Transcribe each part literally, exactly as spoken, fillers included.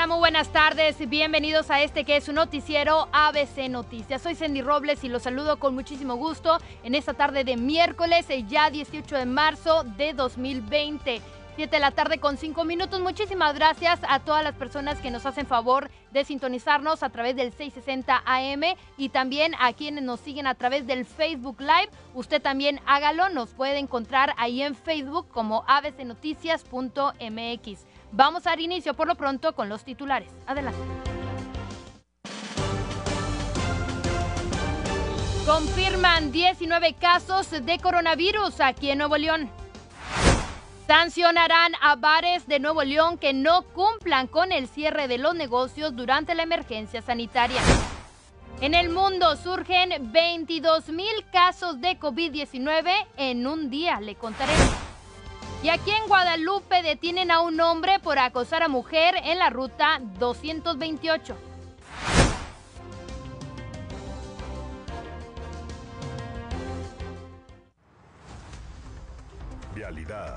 Hola, muy buenas tardes. Bienvenidos a este que es su noticiero A B C Noticias. Soy Cindy Robles y los saludo con muchísimo gusto en esta tarde de miércoles, ya dieciocho de marzo de dos mil veinte. siete de la tarde con cinco minutos. Muchísimas gracias a todas las personas que nos hacen favor de sintonizarnos a través del seiscientos sesenta A M y también a quienes nos siguen a través del Facebook Live. Usted también hágalo, nos puede encontrar ahí en Facebook como a b c noticias punto m x. Vamos a dar inicio por lo pronto con los titulares. Adelante. Confirman diecinueve casos de coronavirus aquí en Nuevo León. Sancionarán a bares de Nuevo León que no cumplan con el cierre de los negocios durante la emergencia sanitaria. En el mundo surgen veintidós mil casos de COVID diecinueve en un día, le contaré. Y aquí en Guadalupe detienen a un hombre por acosar a mujer en la ruta doscientos veintiocho. Vialidad.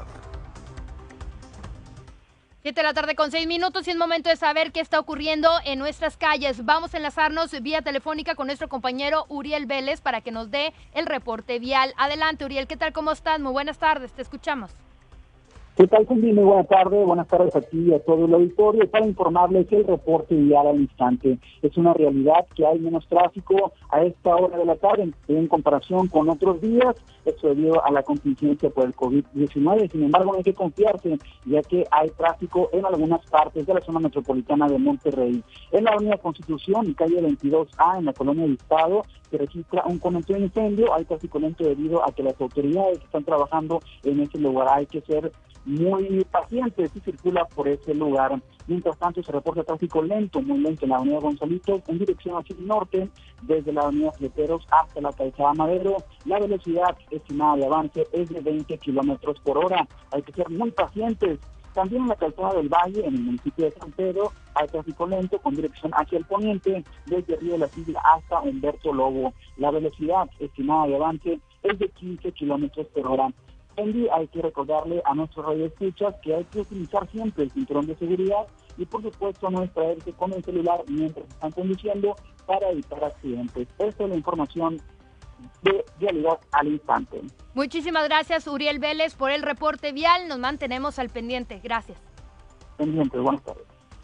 siete de la tarde con seis minutos y es momento de saber qué está ocurriendo en nuestras calles. Vamos a enlazarnos vía telefónica con nuestro compañero Uriel Vélez para que nos dé el reporte vial. Adelante, Uriel, ¿qué tal? ¿Cómo estás? Muy buenas tardes, te escuchamos. ¿Qué tal, Cindy? Muy buenas tardes, buenas tardes a ti y a todo el auditorio. Para informarles el reporte vial al instante. Es una realidad que hay menos tráfico a esta hora de la tarde en comparación con otros días, esto debido a la contingencia por el COVID diecinueve. Sin embargo, no hay que confiarse, ya que hay tráfico en algunas partes de la zona metropolitana de Monterrey. En la avenida Constitución y calle veintidós A, en la colonia del Estado, se registra un cometido incendio. Hay tráfico lento debido a que las autoridades que están trabajando en ese lugar hay que ser muy pacientes si circula por ese lugar. Mientras tanto, se reporta tráfico lento, muy lento en la avenida Gonzalitos, en dirección hacia el norte, desde la avenida Fleteros hasta la calzada Madero. La velocidad estimada de avance es de veinte kilómetros por hora. Hay que ser muy pacientes. También en la calzada del Valle, en el municipio de San Pedro, hay tráfico lento con dirección hacia el poniente, desde Río de la Silla hasta Humberto Lobo. La velocidad estimada de avance es de quince kilómetros por hora. Andy, hay que recordarle a nuestros radioescuchas que hay que utilizar siempre el cinturón de seguridad y por supuesto no distraerse con el celular mientras están conduciendo para evitar accidentes. Esta es la información de Vialidad al instante. Muchísimas gracias, Uriel Vélez, por el reporte vial. Nos mantenemos al pendiente. Gracias. Pendiente, buenas tardes.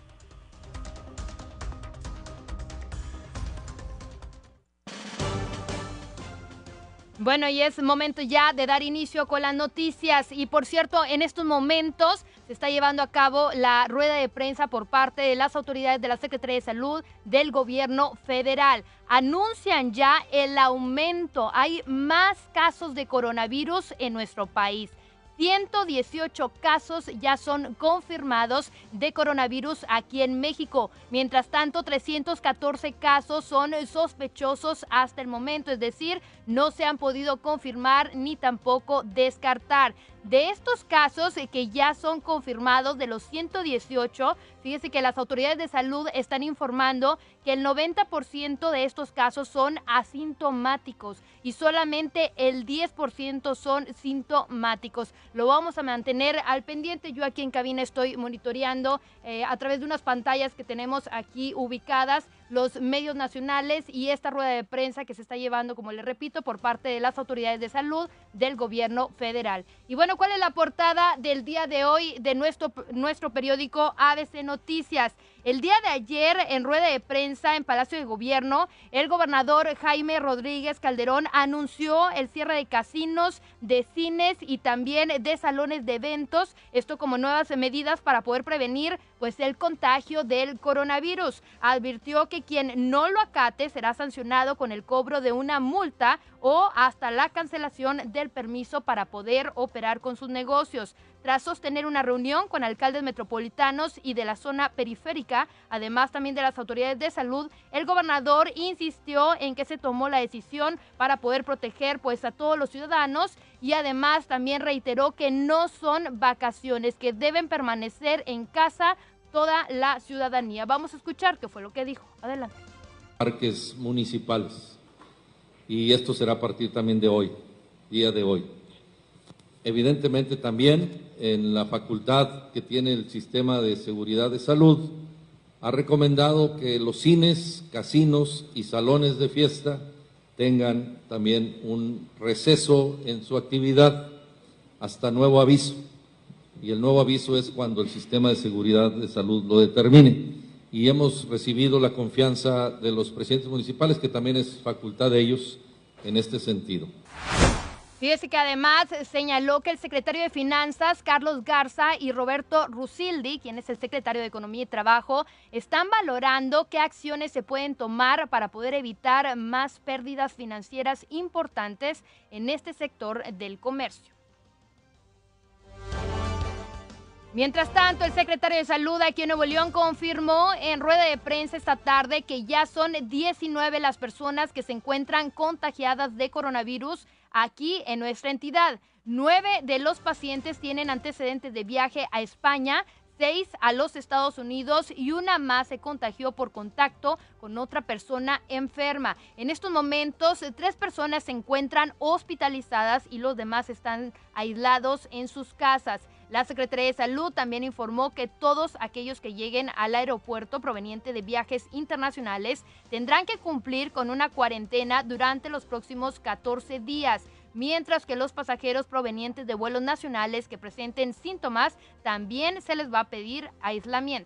Bueno, y es momento ya de dar inicio con las noticias. Y por cierto, en estos momentos se está llevando a cabo la rueda de prensa por parte de las autoridades de la Secretaría de Salud del Gobierno Federal. Anuncian ya el aumento. Hay más casos de coronavirus en nuestro país. ciento dieciocho casos ya son confirmados de coronavirus aquí en México. Mientras tanto, trescientos catorce casos son sospechosos hasta el momento, es decir, no se han podido confirmar ni tampoco descartar. De estos casos que ya son confirmados, de los ciento dieciocho, fíjese que las autoridades de salud están informando que el noventa por ciento de estos casos son asintomáticos y solamente el diez por ciento son sintomáticos. Lo vamos a mantener al pendiente. Yo aquí en cabina estoy monitoreando eh, a través de unas pantallas que tenemos aquí ubicadas los medios nacionales y esta rueda de prensa que se está llevando, como les repito, por parte de las autoridades de salud del gobierno federal. Y bueno, ¿cuál es la portada del día de hoy de nuestro, nuestro periódico A B C Noticias? El día de ayer, en rueda de prensa en Palacio de Gobierno, el gobernador Jaime Rodríguez Calderón anunció el cierre de casinos, de cines y también de salones de eventos, esto como nuevas medidas para poder prevenir pues el contagio del coronavirus. Advirtió que quien no lo acate será sancionado con el cobro de una multa o hasta la cancelación del permiso para poder operar con sus negocios. Tras sostener una reunión con alcaldes metropolitanos y de la zona periférica, además también de las autoridades de salud, el gobernador insistió en que se tomó la decisión para poder proteger pues a todos los ciudadanos y además también reiteró que no son vacaciones, que deben permanecer en casa toda la ciudadanía. Vamos a escuchar qué fue lo que dijo. Adelante. Parques municipales, y esto será a partir también de hoy, día de hoy. Evidentemente también en la facultad que tiene el sistema de seguridad de salud ha recomendado que los cines, casinos y salones de fiesta tengan también un receso en su actividad hasta nuevo aviso. Y el nuevo aviso es cuando el sistema de seguridad de salud lo determine. Y hemos recibido la confianza de los presidentes municipales, que también es facultad de ellos en este sentido. Fíjese que además señaló que el secretario de Finanzas, Carlos Garza, y Roberto Rusildi, quien es el secretario de Economía y Trabajo, están valorando qué acciones se pueden tomar para poder evitar más pérdidas financieras importantes en este sector del comercio. Mientras tanto, el secretario de Salud aquí en Nuevo León confirmó en rueda de prensa esta tarde que ya son diecinueve las personas que se encuentran contagiadas de coronavirus aquí en nuestra entidad. Nueve de los pacientes tienen antecedentes de viaje a España, seis a los Estados Unidos y una más se contagió por contacto con otra persona enferma. En estos momentos, tres personas se encuentran hospitalizadas y los demás están aislados en sus casas. La Secretaría de Salud también informó que todos aquellos que lleguen al aeropuerto proveniente de viajes internacionales tendrán que cumplir con una cuarentena durante los próximos catorce días, mientras que los pasajeros provenientes de vuelos nacionales que presenten síntomas también se les va a pedir aislamiento.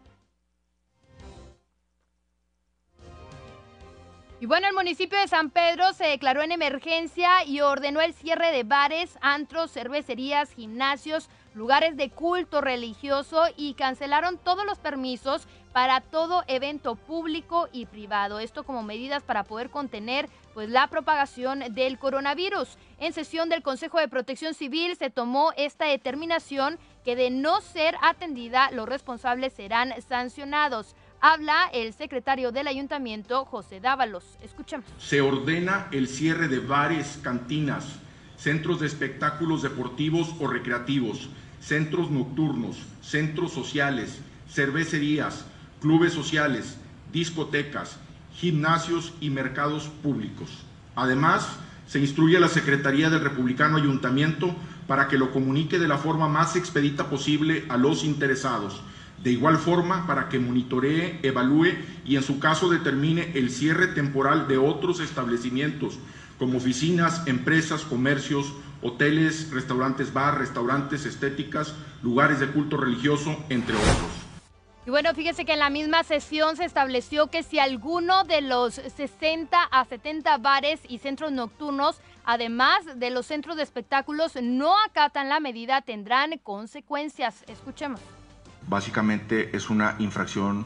Y bueno, el municipio de San Pedro se declaró en emergencia y ordenó el cierre de bares, antros, cervecerías, gimnasios, lugares de culto religioso y cancelaron todos los permisos para todo evento público y privado. Esto como medidas para poder contener pues la propagación del coronavirus. En sesión del Consejo de Protección Civil se tomó esta determinación que de no ser atendida, los responsables serán sancionados. Habla el secretario del Ayuntamiento, José Dávalos. Escuchamos. Se ordena el cierre de bares, cantinas, centros de espectáculos deportivos o recreativos, centros nocturnos, centros sociales, cervecerías, clubes sociales, discotecas, gimnasios y mercados públicos. Además, se instruye a la Secretaría del Republicano Ayuntamiento para que lo comunique de la forma más expedita posible a los interesados. De igual forma, para que monitoree, evalúe y en su caso determine el cierre temporal de otros establecimientos, como oficinas, empresas, comercios, hoteles, restaurantes bar, restaurantes, estéticas, lugares de culto religioso, entre otros. Y bueno, fíjese que en la misma sesión se estableció que si alguno de los sesenta a setenta bares y centros nocturnos, además de los centros de espectáculos, no acatan la medida, tendrán consecuencias. Escuchemos. Básicamente es una infracción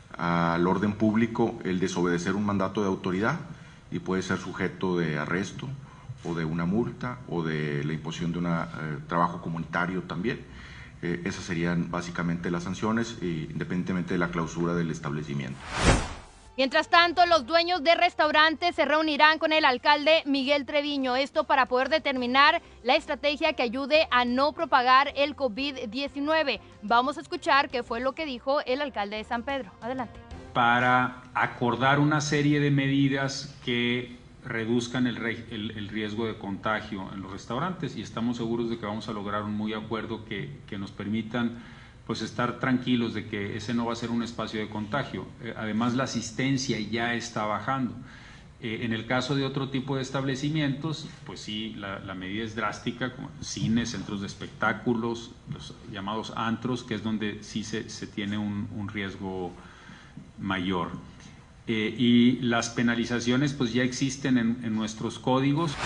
al orden público el desobedecer un mandato de autoridad y puede ser sujeto de arresto o de una multa o de la imposición de un eh, trabajo comunitario también. Eh, esas serían básicamente las sanciones, eh, independientemente de la clausura del establecimiento. Mientras tanto, los dueños de restaurantes se reunirán con el alcalde Miguel Treviño, esto para poder determinar la estrategia que ayude a no propagar el COVID diecinueve. Vamos a escuchar qué fue lo que dijo el alcalde de San Pedro. Adelante. Para acordar una serie de medidas que reduzcan el, el, el riesgo de contagio en los restaurantes y estamos seguros de que vamos a lograr un muy acuerdo que, que nos permitan pues estar tranquilos de que ese no va a ser un espacio de contagio. Eh, además, la asistencia ya está bajando. Eh, en el caso de otro tipo de establecimientos, pues sí, la, la medida es drástica, como cines, centros de espectáculos, los llamados antros, que es donde sí se, se tiene un, un riesgo mayor. Eh, y las penalizaciones pues ya existen en, en nuestros códigos.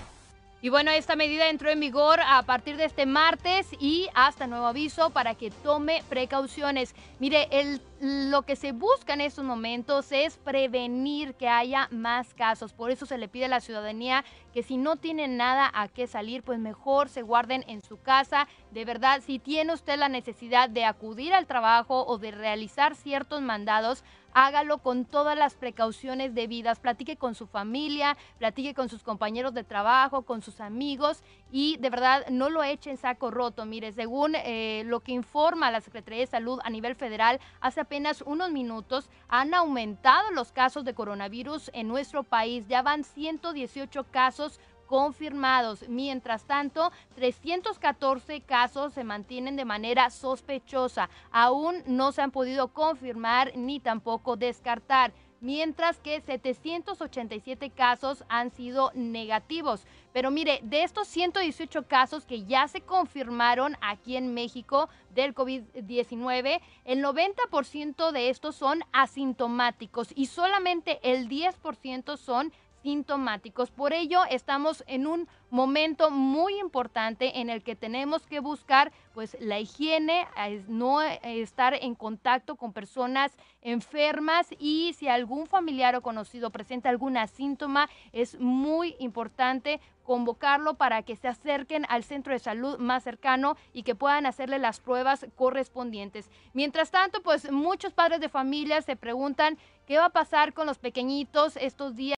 Y bueno, esta medida entró en vigor a partir de este martes y hasta nuevo aviso para que tome precauciones. Mire, el, lo que se busca en estos momentos es prevenir que haya más casos. Por eso se le pide a la ciudadanía que si no tienen nada a qué salir, pues mejor se guarden en su casa. De verdad, si tiene usted la necesidad de acudir al trabajo o de realizar ciertos mandados, hágalo con todas las precauciones debidas, platique con su familia, platique con sus compañeros de trabajo, con sus amigos y de verdad no lo echen saco roto. Mire, según eh, lo que informa la Secretaría de Salud a nivel federal, hace apenas unos minutos han aumentado los casos de coronavirus en nuestro país, ya van ciento dieciocho casos confirmados. Mientras tanto, trescientos catorce casos se mantienen de manera sospechosa. Aún no se han podido confirmar ni tampoco descartar, mientras que setecientos ochenta y siete casos han sido negativos. Pero mire, de estos ciento dieciocho casos que ya se confirmaron aquí en México del COVID diecinueve, el noventa por ciento de estos son asintomáticos y solamente el diez por ciento son sintomáticos. Por ello, estamos en un momento muy importante en el que tenemos que buscar pues la higiene, no estar en contacto con personas enfermas, y si algún familiar o conocido presenta algún síntoma, es muy importante convocarlo para que se acerquen al centro de salud más cercano y que puedan hacerle las pruebas correspondientes. Mientras tanto, pues muchos padres de familia se preguntan qué va a pasar con los pequeñitos estos días.